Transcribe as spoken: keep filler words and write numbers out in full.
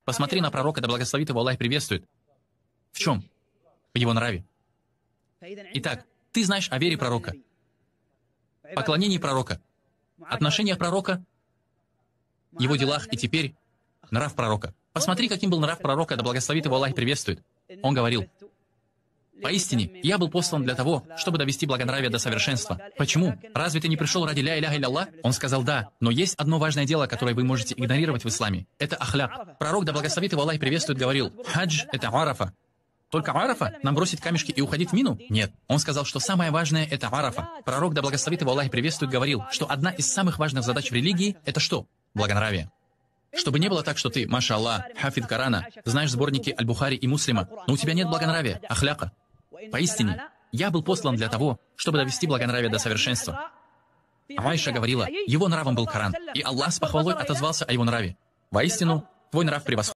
Посмотри на пророка, да благословит его Аллах и приветствует. В чем? В его нраве. Итак, ты знаешь о вере пророка, поклонении пророка, отношениях пророка, его делах и теперь нрав пророка. Посмотри, каким был нрав пророка, да благословит его Аллах и приветствует. Он говорил: «Поистине, я был послан для того, чтобы довести благонравие до совершенства». Почему? Разве ты не пришел ради ля иляха илля? Он сказал: «Да, но есть одно важное дело, которое вы можете игнорировать в исламе. Это ахляк». Пророк, да благословит его Аллах и приветствует, говорил: «Хадж — это арафа». Только арафа? Нам бросить камешки и уходить в мину? Нет. Он сказал, что самое важное — это арафа. Пророк, да благословит его Аллах и приветствует, говорил, что одна из самых важных задач в религии — это что? Благонравие. Чтобы не было так, что ты, маша Аллах, хафид Корана, знаешь сборники Аль-Бухари и Муслима, но у тебя нет благонравия, ахляка. Поистине, я был послан для того, чтобы довести благонравие до совершенства. Айша говорила, его нравом был Коран, и Аллах с похвалой отозвался о его нраве. Воистину, твой нрав превосходит.